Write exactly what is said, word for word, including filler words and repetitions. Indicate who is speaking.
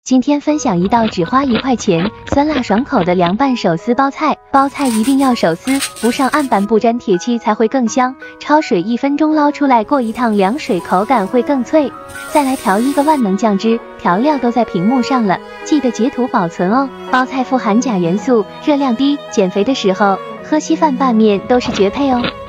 Speaker 1: 今天分享一道只花一块钱、酸辣爽口的凉拌手撕包菜。包菜一定要手撕，不上案板不沾铁漆才会更香。焯水一分钟捞出来，过一趟凉水，口感会更脆。再来调一个万能酱汁，调料都在屏幕上了，记得截图保存哦。包菜富含钾元素，热量低，减肥的时候喝稀饭拌面都是绝配哦。